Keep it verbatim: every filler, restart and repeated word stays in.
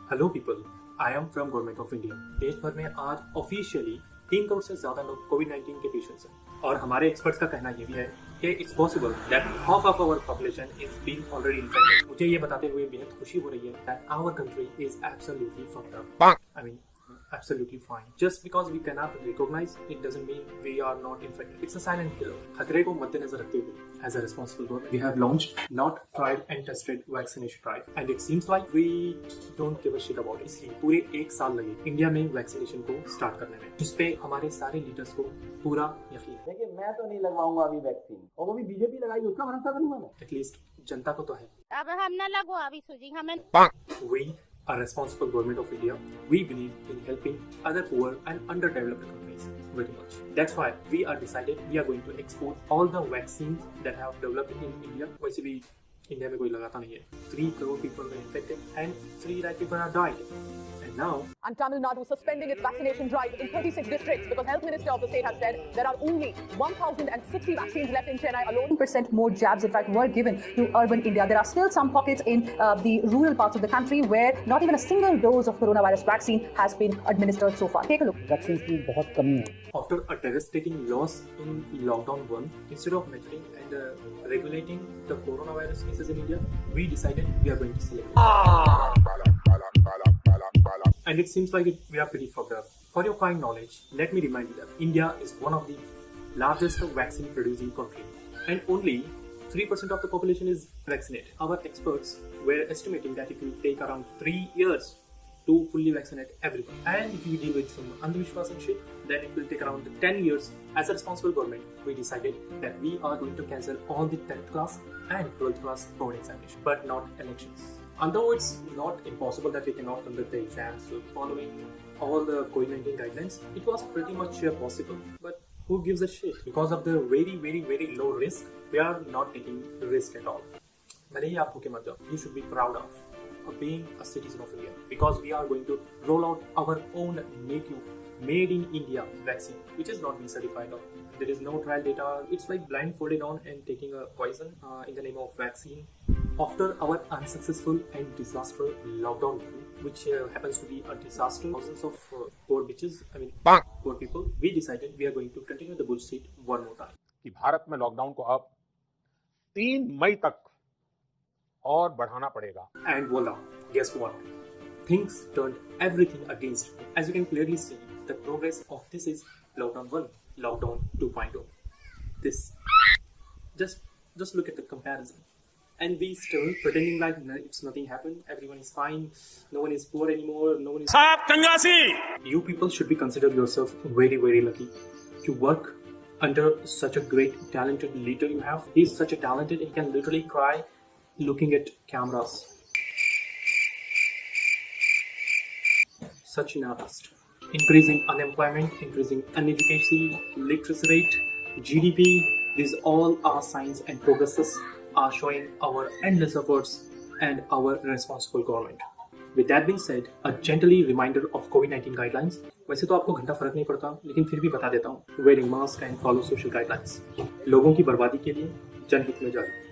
Hello people, I am from government of India. देश भर में आज ऑफिशियली तीन करोड़ से ज्यादा लोग कोविड नाइन्टीन के पेशेंट्स हैं और हमारे एक्सपर्ट्स का कहना ये भी है कि it's possible that half of our population is being already infected. मुझे ये बताते हुए बेहद खुशी हो रही है that our country is absolutely fucked up. I mean absolutely fine. Just because we cannot recognize it doesn't mean we are not infected. It's a silent killer. खतरे को मद्देनजर रखते हुए, as a responsible government, we have launched not tried and tested vaccination drive, and it seems like we don't give a shit about it. इसलिए पूरे एक साल लगे इंडिया में वैक्सीनेशन को स्टार्ट करने में, जिसपे हमारे सारे लीडर्स को पूरा यकीन है। देखिए, मैं तो नहीं लगवाऊंगा अभी वैक्सीन, और वो भी बीजेपी लगाएगी, उसका भरोसा करूंगा मैं। एटलीस्ट जनता को तो है। अब हम न लगवा अभी सूजी हमें। We a responsible government of India, we believe in helping other poor and underdeveloped countries very much. That's why we are decided we are going to export all the vaccines that have developed in India. वैसे भी India में कोई लगाता नहीं है। Three crore people were infected and three lakh people have died. And now, and Tamil Nadu suspending its vaccination drive in thirty-six districts because Health Minister of the state has said there are only one thousand sixty vaccines left in Chennai alone. ten percent more jabs, in fact, were given to urban India. There are still some pockets in uh, the rural parts of the country where not even a single dose of coronavirus vaccine has been administered so far. Take a look. Vaccines की बहुत कमी है. After a devastating loss in lockdown one, instead of measuring and uh, regulating the coronavirus cases in India, we decided we are going to celebrate. Ah! And it seems like it, we are pretty fucked up. For your kind knowledge, let me remind you that India is one of the largest vaccine producing country, and only three percent of the population is vaccinated. Our experts were estimating that it will take around three years to fully vaccinate everyone. And if we deal with some andhvishwas and shit, then it will take around ten years. As a responsible government, we decided that we are going to cancel all the tenth class and twelfth class board examination, but not elections. Although it's not impossible that we cannot conduct the exams following all the COVID nineteen guidelines, it was pretty much possible. But who gives a shit? Because of the very, very, very low risk, we are not taking the risk at all. भले ही आप भूखे मत जाओ, you should be proud of, of being a citizen of India, because we are going to roll out our own native, made in India vaccine, which is not being certified of. There is no trial data. It's like blindfolded on and taking a poison uh, in the name of vaccine. After our unsuccessful and disastrous lockdown, which uh, happens to be a disaster, thousands of uh, poor bitches, I mean poor people, we decided we are going to continue the bullshit one more time. कि भारत में lockdown को अब तीन मई तक और बढ़ाना पड़ेगा. And voila, guess what? Things turned everything against me. As you can clearly see, the progress of this is lockdown one, lockdown two point oh. This, just just look at the comparison. And we still pretending like it's nothing happened, everyone is fine, no one is poor anymore, no one is... Saab Kangasi! You people should be consider yourself very, very lucky to work under such a great, talented leader you have. He's such a talented, he can literally cry looking at cameras. Such an artist. Increasing unemployment, increasing uneducation, literacy rate, G D P, these all are signs and progresses are showing our endless efforts and our responsible government. With that being said, a gently reminder of COVID nineteen guidelines. वैसे तो आपको घंटा फर्क नहीं पड़ता, लेकिन फिर भी बता देता हूँ. Wearing mask and follow social guidelines. लोगों की बर्बादी के लिए जनहित में जारी.